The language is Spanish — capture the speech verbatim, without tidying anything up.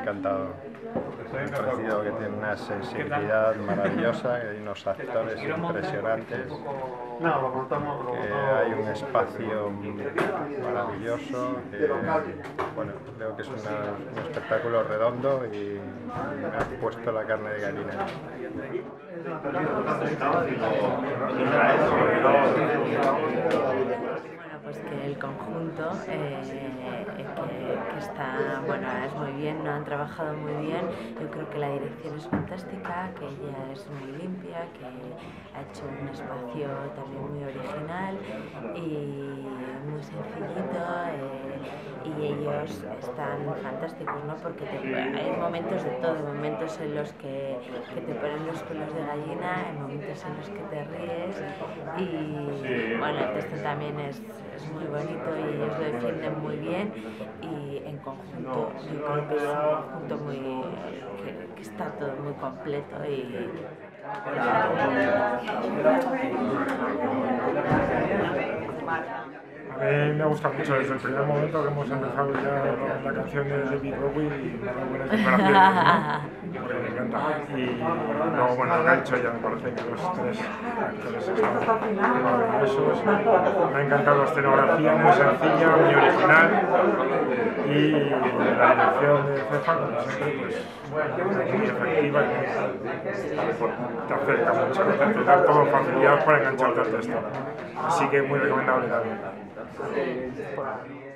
encantado. Me ha parecido que tiene una sensibilidad maravillosa, que hay unos actores impresionantes, que hay un espacio maravilloso, que bueno, creo que es una, un espectáculo redondo y me ha puesto la carne de gallina. Pues que el conjunto eh, que, que está, bueno, es muy bien, ¿no? Han trabajado muy bien. Yo creo que la dirección es fantástica, que ella es muy limpia, que ha hecho un espacio también muy original y muy sencillito, eh, y ellos están fantásticos, ¿no? Porque te, hay momentos de todo, momentos en los que, que te ponen los pelos de gallina, hay momentos en los que te ríes y bueno, el texto también es, es muy bonito y ellos lo defienden muy bien y en conjunto yo creo que es un conjunto muy que, que está todo muy completo y A mí me gusta mucho desde el primer momento que hemos empezado ya la canción de David Bowie y muy buenas declaraciones, ¿no? Porque me encanta. Y luego, bueno, lo que ha dicho ella, me parece que los tres actores están maravillosos. Me ha encantado la escenografía, muy sencilla, muy original, y la dirección de Cefa, como siempre, pues muy efectiva y te acerca mucho, te da todo facilidad para engancharte al texto. Así que muy recomendable también.